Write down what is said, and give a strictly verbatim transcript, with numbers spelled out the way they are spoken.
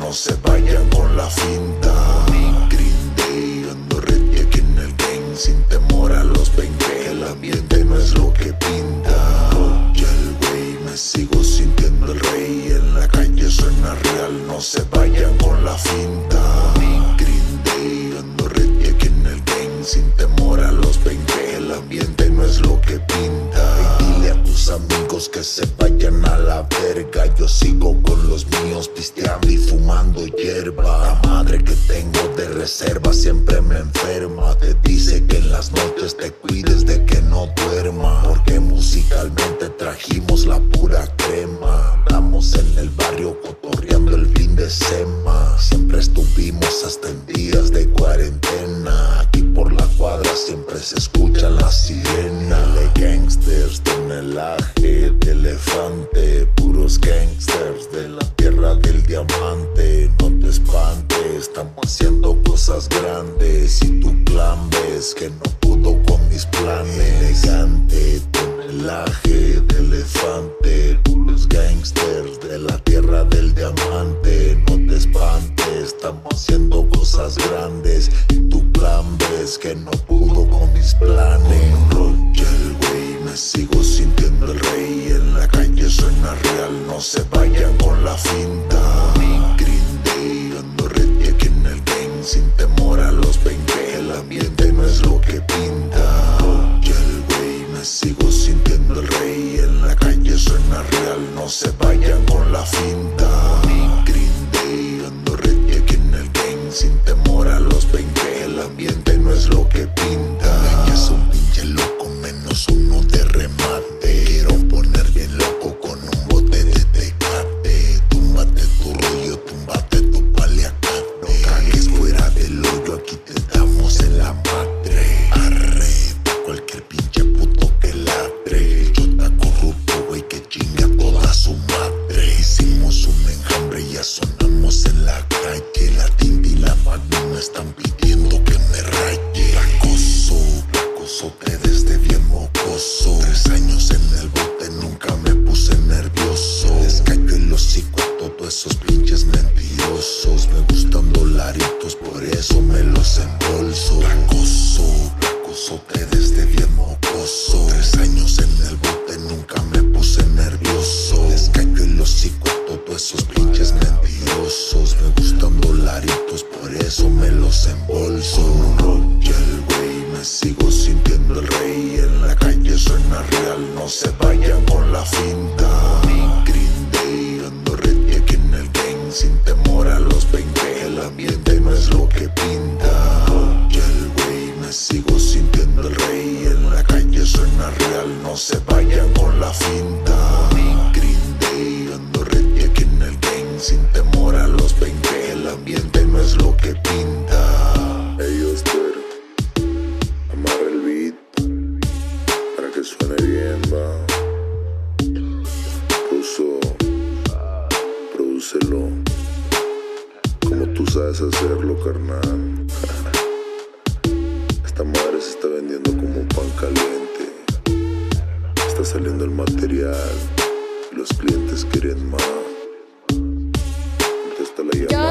no se vayan con la finta. Green Day, ando ready aquí en el gang, sin temor a los veinte. El ambiente no es lo que pinta. Ya el güey, me sigo sintiendo el rey. En la calle suena real, no se vayan con la finta. Green Day, ando ready aquí en el gang, sin temor a los veinte. El ambiente no es lo que pinta. Y dile a tus amigos que se vayan a la verga. Yo sigo con los míos pisteando y fumando hierba. La madre que tengo de reserva siempre me enferma. Te dice que en las noches te cuides de que no duerma, porque musicalmente trajimos la pura crema. Andamos en el barrio cotorreando el fin de semana. Siempre estuvimos hasta en días de cuarentena. Aquí por la cuadra siempre se escucha la sirena. De gangsters, tonelaje de elefante. Puros gangsters de la tierra del diamante. No te espantes, estamos haciendo cosas grandes. Y tu clan ves que no pudo con mis planes. Elegante, tonelaje de elefante. Puros gangsters de la tierra del diamante. No te espantes, estamos haciendo cosas grandes. Y tu plan ves que no pudo con mis planes. Con Roger, güey, me sigo sintiendo el rey. En la calle suena real, no se vayan con la finta. Green Day, ando ready aquí en el gang, sin temor a los veinte. El ambiente no es lo que pinta. Roger, güey, me sigo sintiendo el rey. En la calle suena real, no se vayan con la finta. Green Day, ando ready aquí en el gang, sin temor a los veinte. El ambiente no es lo que pinta. Ya es un pinche loco, menos uno de remate. Quiero poner bien loco con un bote de Tecate. Túmbate tu rollo, túmbate tu paliacate. No cagues fuera del hoyo, aquí te damos en la madre. Arre, pa' cualquier pinche puto que ladre. Yo ta corrupto, güey, que chinga toda su madre. Hicimos un enjambre y ya sonamos en la calle. La tinta y la Magnum me están pidiendo que me raye. Placoso, placoso, te desde bien mocoso. Tres años en el bote, nunca me puse nervioso. Les callo el hocico a todos esos pinches mentirosos. Me gustan dolaritos, por eso me los embolso. Placoso, placoso, te desde bien mocoso. Tres años en el bote, nunca me puse nervioso. Les callo el hocico a todos esos pinches mentirosos. Me gustan dolaritos, por eso me los embolso. Con Roger, güey, me sigo sintiendo el rey. En la calle suena real, no se vayan con la finta. Green Day, ando ready aquí en el gang, sin temor a los veinte. El ambiente no es lo que pinta. Roger, güey, me sigo sintiendo el rey. En la calle suena real, no se vayan con la finta. Green Day, ando ready aquí en el gang, sin temor a los veinte. El ambiente no es lo que pinta. Hey, Oster, amarra el beat para que suene bien, va. Ruso, prodúcelo como tú sabes hacerlo, carnal. Esta madre se está vendiendo como pan caliente. Está saliendo el material y los clientes quieren más. Contesta la llamada.